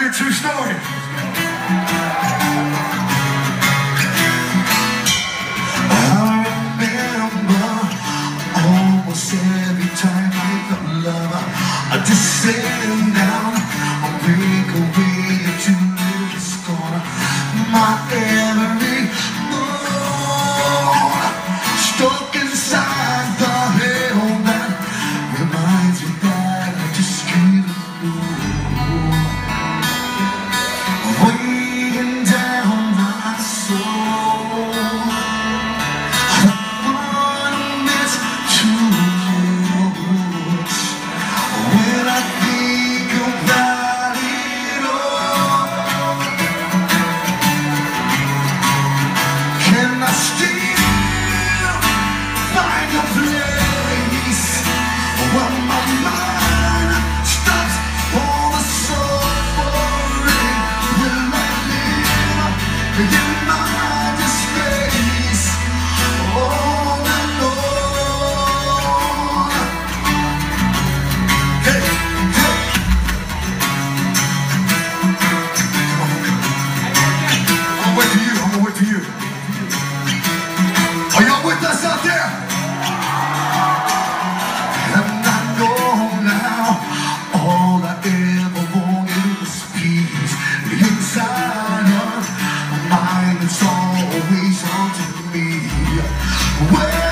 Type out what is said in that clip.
you a true story. I remember almost every time I felt love, I just sit down, I break away into this corner. My every mood stuck inside the hell that reminds me that I just can't move. Weighing down my soul, one is too much. When I think about it all, can I still find a place where my mind stops all the suffering? Will I live in my disgrace all alone? Hey, hey. I'm gonna wait for you, I'm gonna wait for you. Are y'all with us out there? And I know now, all I ever wanted was peace. Inside of my mind, it's always haunted me. Well,